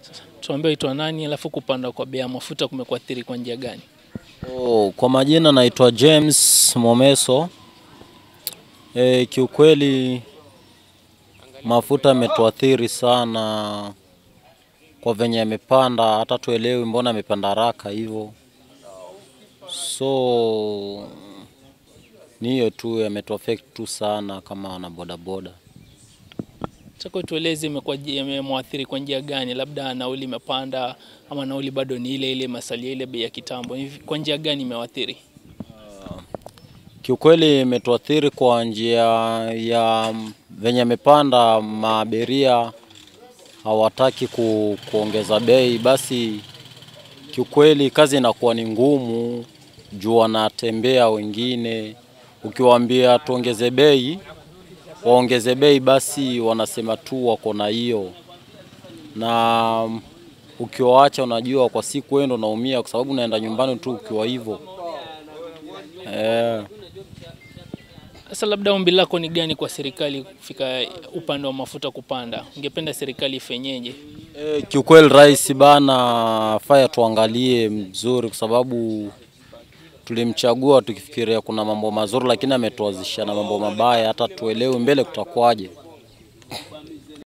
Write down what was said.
Tuambie itwa nani, alafu kupanda kwa bei ya mafuta kumekuathiri kwa njia gani? Kwa majina naitwa James Momeso. Kiukweli mafuta yametuathiri sana kwa venye yamepanda, hata tuelewi mbona yamepanda haraka hivyo. So ni hiyo tu, yametuaffect tu sana kama wana boda boda. Chako tueleze imekuathiri kwa njia gani? Labda nauli imepanda ama nauli bado ni ile ile masalia ile bei ya kitambo. Kwa njia gani imewaathiri? Kiukweli imetuathiri kwa njia ya venye yamepanda, maabiria hawataki kuongeza bei, basi kiukweli kazi inakuwa ni ngumu juu wanatembea wengine. Ukiwaambia tuongeze bei, waongeze bei, basi wanasema tu wako na hiyo. Na ukiwaacha unajua kwa siku wewe ndo unaumia kwa sababu unaenda nyumbani tu ukiwa hivyo. Sasa labda ombi lako ni gani kwa serikali kufika upande wa mafuta kupanda? Ungependa serikali ifenyeje? Kiukweli rais bana faya tuangalie mzuri kwa sababu tulimchagua tukifikiria kuna mambo mazuri, lakini ametuanzisha na mambo mabaya, hata tuelewe mbele kutakuwaje.